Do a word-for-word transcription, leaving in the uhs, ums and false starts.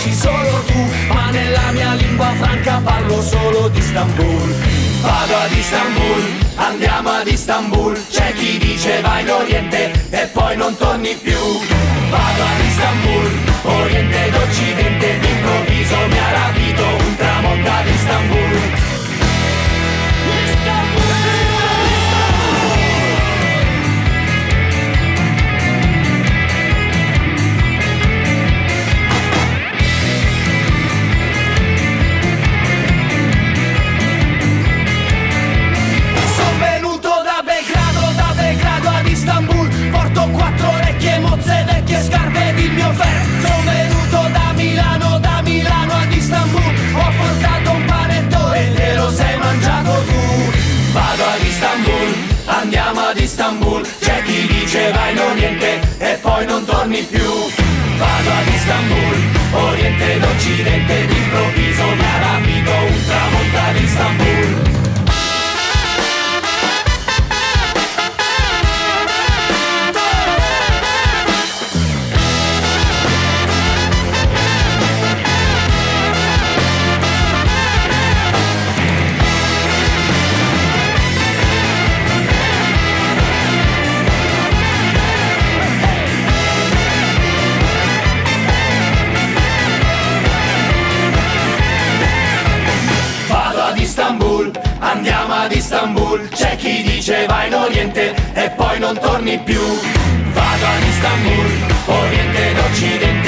parlerci solo tu, ma nella mia lingua franca parlo solo di Istanbul. Vado ad Istanbul, andiamo ad Istanbul, c'è chi dice vai in Oriente e poi non torni più. Vado ad Istanbul, Oriente ed Occidente, d'improvviso mi ha rapito un tramonto ad Istanbul. Porto quattro orecchie, mozze, vecchie scarpe ed il mio ferro. Sono venuto da Milano, da Milano ad Istanbul. Ho portato un panetto e te lo sei mangiato tu. Vado ad Istanbul, andiamo ad Istanbul, c'è chi dice vai in Oriente e poi non torni più. Vado ad Istanbul, Oriente ed Occidente, d'improvviso mi ha rapito un tramonto ad Istanbul. Andiamo ad Istanbul, c'è chi dice vai in Oriente e poi non torni più. Vado ad Istanbul, Oriente ed Occidente,